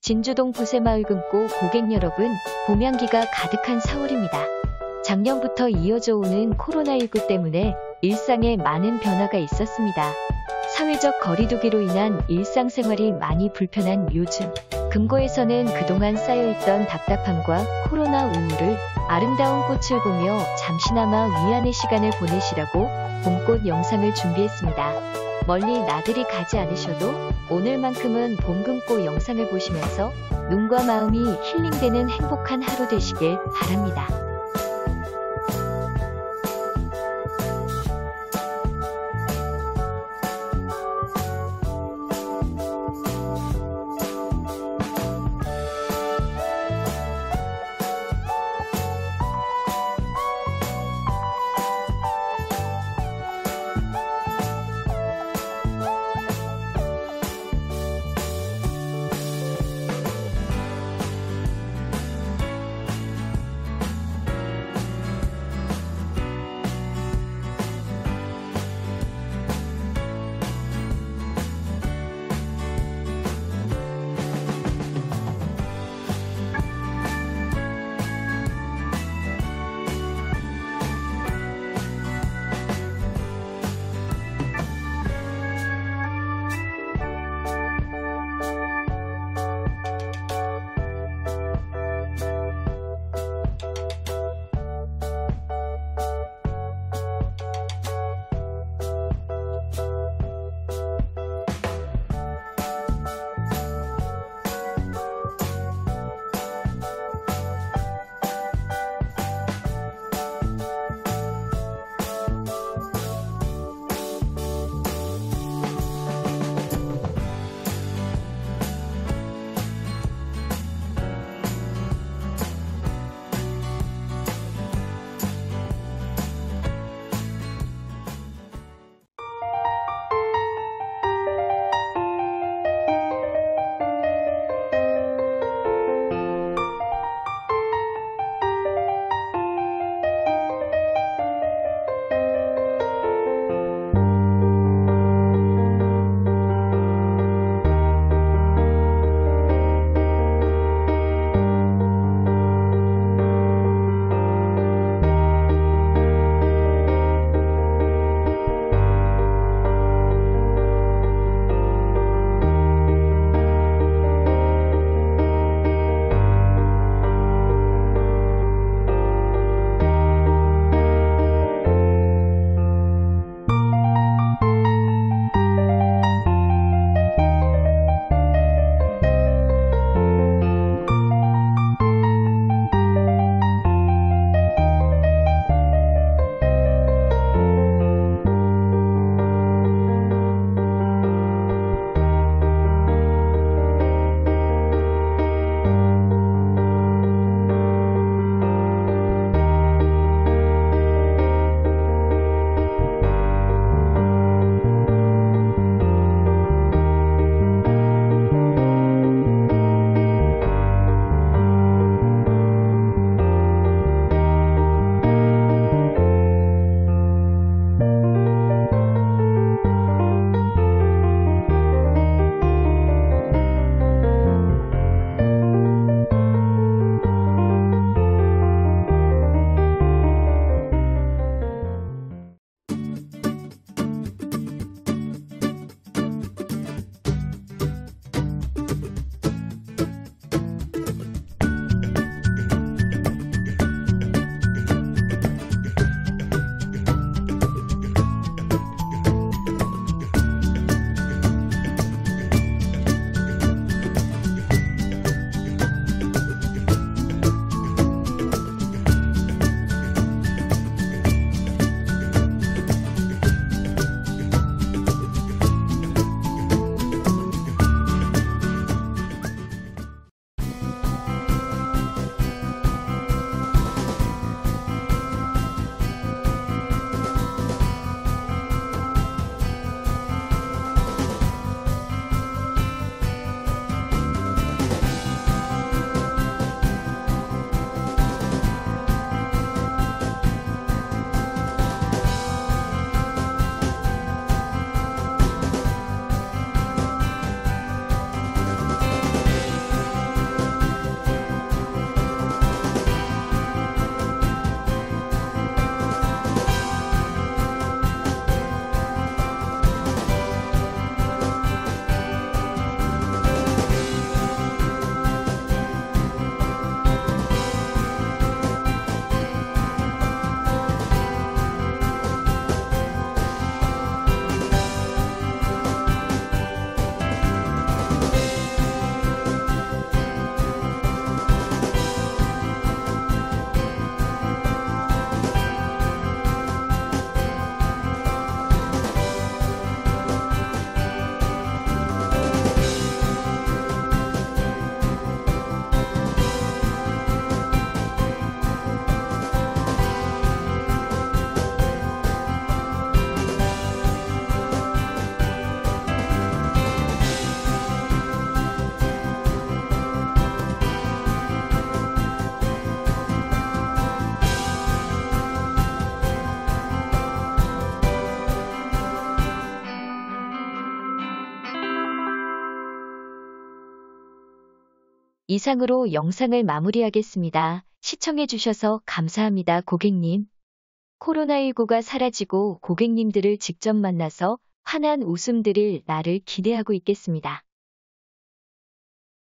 진주동 부세마을 금고 고객 여러분, 봄향기가 가득한 4월입니다. 작년부터 이어져 오는 코로나19 때문에 일상에 많은 변화가 있었습니다. 사회적 거리두기로 인한 일상생활이 많이 불편한 요즘, 금고에서는 그동안 쌓여있던 답답함과 코로나 우울을 아름다운 꽃을 보며 잠시나마 위안의 시간을 보내시라고 봄꽃 영상을 준비했습니다. 멀리 나들이 가지 않으셔도 오늘만큼은 봄금꽃 영상을 보시면서 눈과 마음이 힐링되는 행복한 하루 되시길 바랍니다. 이상으로 영상을 마무리하겠습니다. 시청해주셔서 감사합니다, 고객님. 코로나19가 사라지고 고객님들을 직접 만나서 환한 웃음 드릴 날을 기대하고 있겠습니다.